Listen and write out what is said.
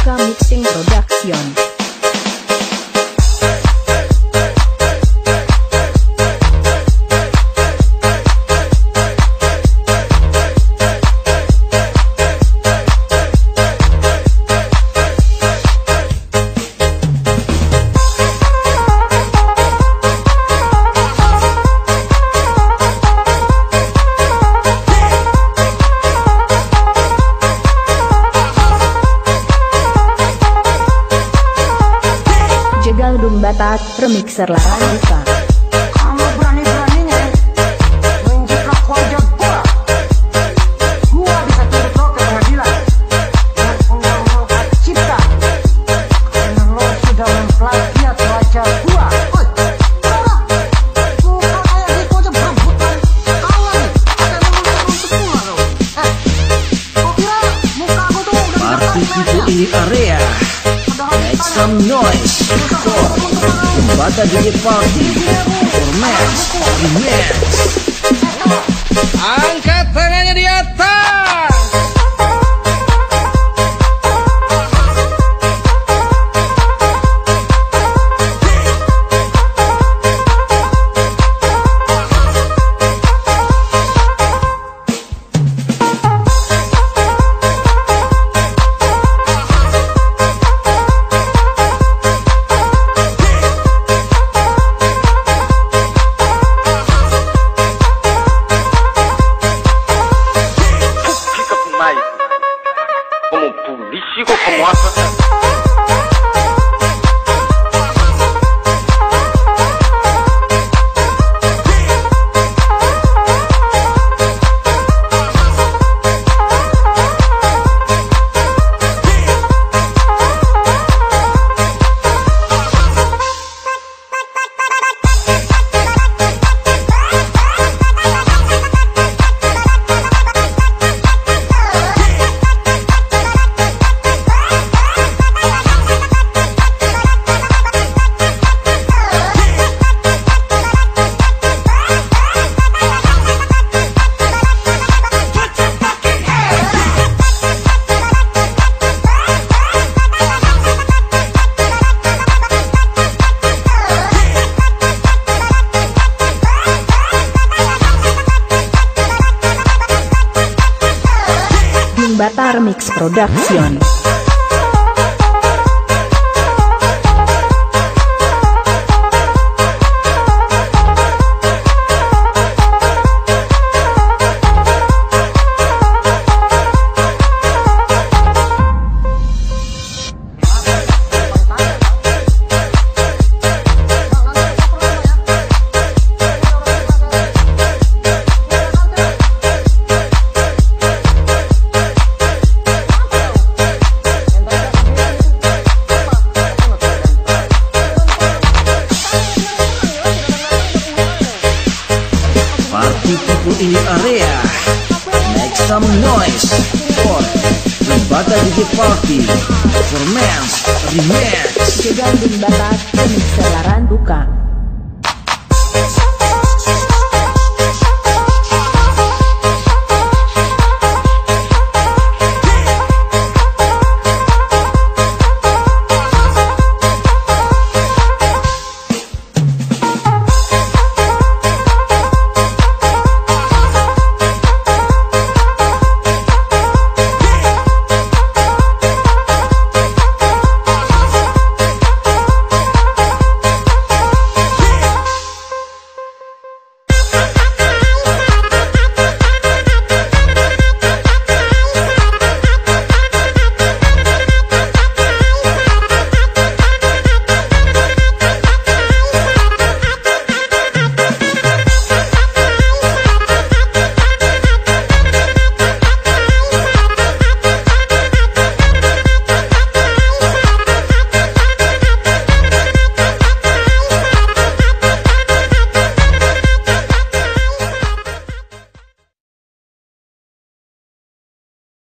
Duka Mixing Production. Jegal Dumbatat Remixer Larang Duka. Kamu berani-beraninya menjiplak keluarga gua bisa tuntut lo ke pengadilan dengan undang-undang hak cipta karena lo sudah memplagiat wajah gua. Woi, bukan kayak gitu aja berebutan kawan nih, ada yang untuk gua lo. Kok kira muka gua tuh udah Party people in the area, make some noise for Dumbata DJ Party Performance Remix. Angkat tangannya di atas. Como político, como assassino. Dumbata Remix Production. Party people in the area, make some noise for Dumbata DJ Party Performance Remix. Jegal Dumbatat Remixer Larang Duka.